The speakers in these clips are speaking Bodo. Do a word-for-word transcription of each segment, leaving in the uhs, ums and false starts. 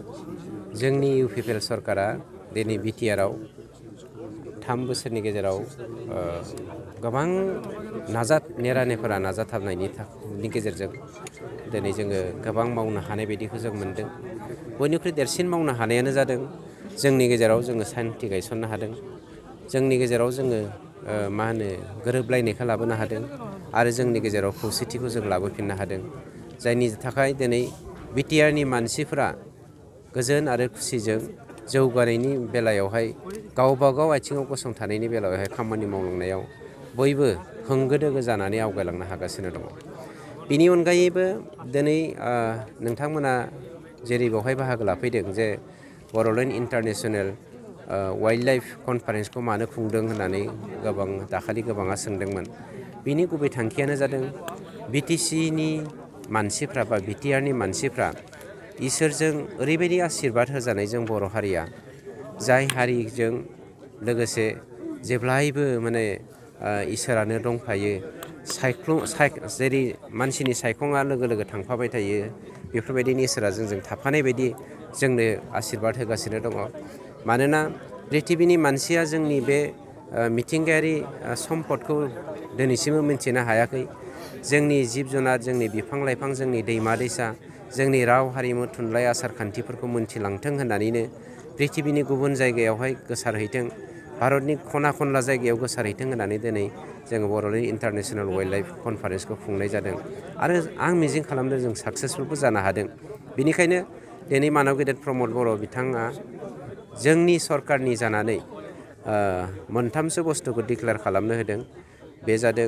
जोंनि इउ पि पि एल सरकारा दिनै बि टि आर आव थाम बोसोरनि गेजेराव गोबां नाजा नेरानेफोरा नाजाथाबनायनि गेजेरजों दिनै जोङो गोबां मावनो हानाय बायदिखौ जों मोनदों। बयनिख्रुइ देरसिन मावनो हानायानो जादों जोंनि गेजेराव जोङो सान्थि गायसननो हादों। जोंनि गेजेराव जोङो मा होनो गोरोबलायनायखौ लाबोनो हादों आरो जोंनि गेजेराव खौसेथिखौ जों लाबोफिननो हादों। जायनि थाखाय दिनै बि टि आर नि मानसिफोरा गोजोन आरो खुसिजों जौगानायनि बेलायावहाय गावबा गाव आथिङाव गसंथानायनि बेलायावहाय खामानि मावलांनायाव बयबो होंगो दोगो जानानै आवगायलांनो हागासिनो दङ। बिनि अनगायैबो दिनै नोंथांमोना जेरै बेवहाय बाहागो लाफैदों जे बड'लेण्ड इन्टारनेशनेल वाइल्ड लाइफ कनफारेन्सखौ मानो खुंदों होननानै गोबां दाखालि गोबाङा सोंदोंमोन। बिनि गुबै थांखियानो जादों बि टि सि नि मानसिफ्रा बा बि टि आर नि मानसिफ्रा इसोरजों ओरैबायदि आशिर्बाद होजानाय जों बर' हारिया जाय हारिजों लोगोसे जेब्लायबो माने इसोरानो दंफायो। सायख्लुम जेरै मानसिनि सायखङा लोगो लोगो थांफाबाय थायो बेफोरबायदिनो इसोरा जोंजों थाफानाय बायदि जोंनो आशिर्बाद होगासिनो दङ। मानोना प्रिथिबिनि मानसिया जोंनि बे मिथिंगायारि सम्पदखौ दिनैसिमबो मिन्थिनो हायाखै। जोंनि जिब जुनार, जोंनि बिफां लाइफां, जोंनि दैमा दैसा, जोंनि राव हारिमु थुनलाइ आसार खान्थिफोरखौ मोन्थिलांथों होननानैनो प्रिथिबिनि गुबुन जायगायावहाय गोसारहैथों, भारतनि खना खनला जायगायाव गोसारहैथों होननानै दिनै जोङो बड'लेण्ड इन्टारनेशनेल वाइल्ड लाइफ कनफारेन्सखौ खुंनाय जादों। आरो आं मिजिं खालामदों जों साक्सेसफुलबो जानो हादों। बेनिखायनो दिनै मानब गेदेर प्रमद बर' बिथाङा जोंनि सरकारनि जानानै मोनथामसो बुस्थुखौ डिक्लेयार खालामनो होदों। बे जादों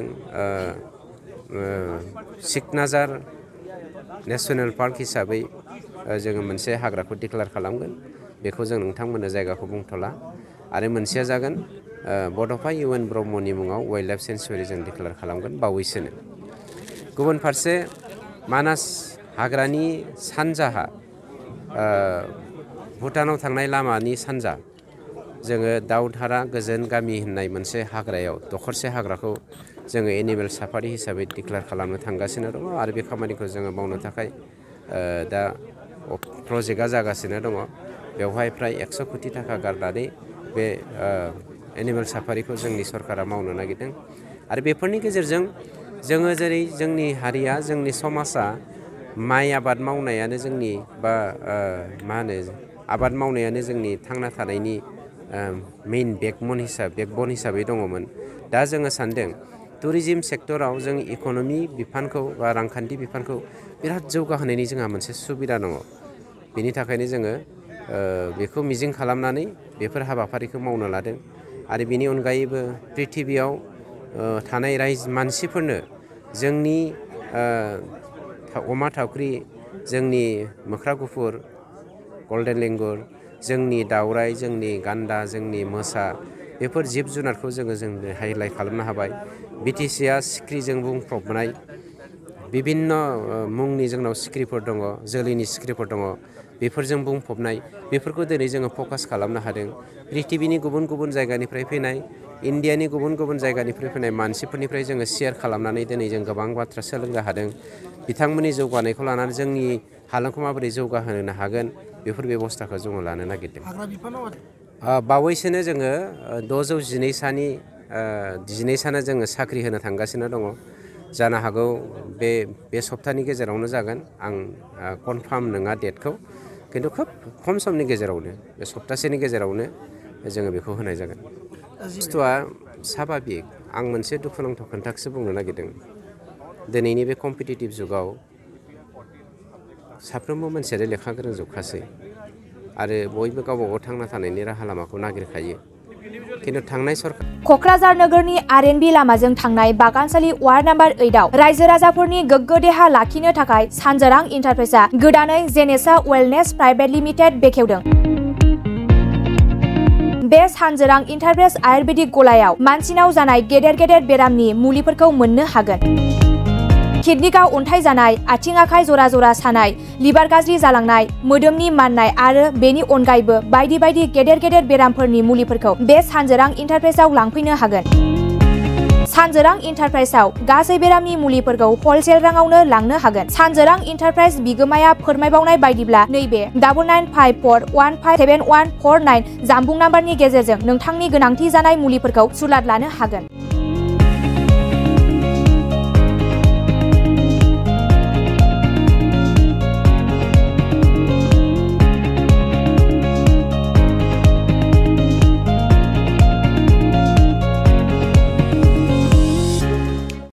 चिखनाझार नेसनेल पार्क हिसाबै जोङो मोनसे हाग्राखौ डिक्लेयार खालामगोन। बेखौ जों नोंथांमोननो जायगाखौ बुंथ'ला। आरो मोनसेया जागोन बड'प इउ एन ब्रह्मनि मुङाव वाइल्ड लाइफ सेन्सुरि जों डिक्लेयार खालामगोन बावैसोनो। गुबुन फारसे मानास हाग्रानि सानजाहा भुटानाव थांनाय लामानि सानजा जोङो दाउधारा गोजोन गामि होननाय मोनसे हाग्रायाव दखरसे हाग्राखौ जोङो एनिमेल साफारि हिसाबै डिक्लेयार खालामनो थांगासिनो दङ। आरो बे खामानिखौ जोङो मावनो थाखाय दा प्रजेक्टआ जागासिनो दङ। बेवहाय फ्राय एक्स' कोटि थाखा गारनानै बे एनिमेल साफारिखौ जोंनि सरकारा मावनो नागिरदों। आरो बेफोरनि गेजेरजों जोङो जेरै जोंनि हारिया, जोंनि समाजा माइ आबाद मावनायानो जोंनि बा मा होनो आबाद मावनायानो जोंनि थांना थानायनि मेइन बेकबन हिसाबै बेकबन हिसाबै दङमोन। दा जोङो सानदों टुरिजिम सेक्टराव जों इक'नमि बिफानखौ बा रांखान्थि बिफानखौ बिराद जौगाहोनायनि जोंहा मोनसे सुबिदा दङ। बेनि थाखायनो जोङो बेखौ मिजिं खालामनानै बेफोर हाबाफारिखौ मावनो लादों। आरो बेनि अनगायैबो प्रिथिबियाव थानाय रायजो मानसिफोरनो जोंनि अमा थावख्रि, जोंनि मोख्रा गुफुर, गल्डेन लेंगुर, जोंनि दावराइ, जोंनि गान्दा, जोंनि मोसा बेफोर जिब जुनारखौ जोङो जों हाइलाइट खालामनो हाबाय। बि टि सि आ सिख्रिजों बुंफबनाय बिभिन्न मुंनि जोंनाव सिख्रिफोर दङ, जोलैनि सिख्रिफोर दङ। बेफोरजों बुंफबनाय बेफोरखौ दिनै जोङो फकास खालामनो हादों। प्रिथिबिनि गुबुन गुबुन जायगानिफ्राय फैनाय, इण्डियानि गुबुन गुबुन जायगानिफ्राय फैनाय मानसिफोरनिफ्राय जोङो शेयार खालामनानै दिनै जों गोबां बाथ्रा सोलोंनो हादों। बिथांमोननि जौगानायखौ लानानै जोंनि हालामखौ माबोरै जौगाहोनो हागोन बेफोर बेबस्थाखौ जोङो लानो नागिरदों। बावैसोनो जोङो द'जौ जिनै सानि जिनै सानो जोङो साख्रि होनो थांगासिनो दङ। जानो हागौ बे बे सप्तानि गेजेरावनो जागोन। आं कनफार्म नङा डेटखौ, खिन्थु खोब खम समनि गेजेरावनो बे सप्तासेनि गेजेरावनो जोङो बेखौ होनाय जागोन। बुस्थुआ साभाबिक। आं मोनसे दुखुनांथाव खोन्थाखौसो बुंनो नागिरदों। दिनैनि बे कम्पिटिटिभ जुगाव साफ्रोमबो मानसियानो लेखा गोरों जोबखासै आरो बयबो गावबा गाव थांना थानायनि राहा लामाखौ नागिरखायो। खिन्थु थांनाय सरकार क'क्राझार नोगोरनि आर एन बि लामाजों थांनाय बागानसालि वार्ड नाम्बार ओइटआव रायजो राजाफोरनि गोग्गो देहा लाखिनो थाखाय सानजोरां इन्टारप्राइजआ गोदानै जेनेसा वेलनेस प्राइभेट लिमिटेड बेखेवदों। बे सानजोरां इन्टारप्राइज आयुर्वेदिक गलायाव मानसिनाव जानाय गेदेर गेदेर बेरामनि मुलिफोरखौ मोननो हागोन। किडनिकआव अन्थाइ जानाय, आथिं आखाइ जरा जरा सानाय, लिभार गाज्रि जालांनाय, मोदोमनि माननाय आरो बेनि अनगायैबो बायदि बायदि गेदेर गेदेर बेरामफोरनि मुलिफोरखौ बे सानजोरां इन्टारप्राइजआव लांफैनो हागोन। सानजोरां इन्टारप्राइजआव गासै बेरामनि मुलिफोरखौ हलसेल राङावनो लांनो हागोन। सानजोरां इन्टारप्राइज बिगोमाया फोरमायबावनाय बायदिब्ला नैबे double nine five four one five seven one four nine जानबुं नाम्बारनि गेजेरजों नोंथांनि गोनांथि जानाय मुलिफोरखौ सुलाद लानो हागोन।